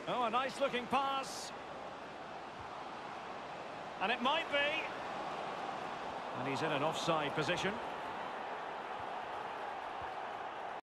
Oh, a nice-looking pass. And it might be. And he's in an offside position.